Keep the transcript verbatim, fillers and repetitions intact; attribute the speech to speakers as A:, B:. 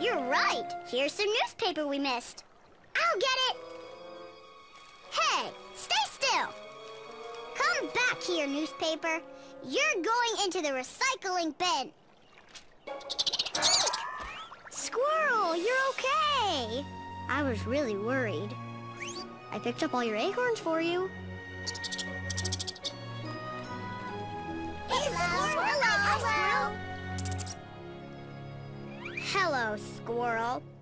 A: You're right. Here's some newspaper we missed. I'll get it. Hey, stay still. Come back here, newspaper. You're going into the recycling bin. Squirrel, you're okay. I was really worried. I picked up all your acorns for you. Hello, hello, hello. Hello, squirrel.